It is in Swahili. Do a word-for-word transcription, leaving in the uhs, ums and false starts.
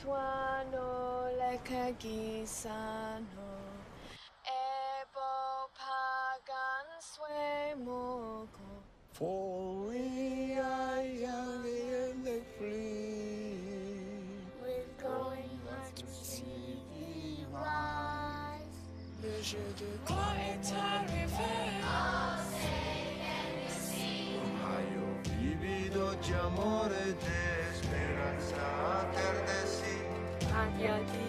tuano lekagisano ebo pagan sway moko. For we are young and free. We're going out to see thee rise. Measure the Glorieta river. Ohio, vivido di amore, de speranza, aterdesi. Agnati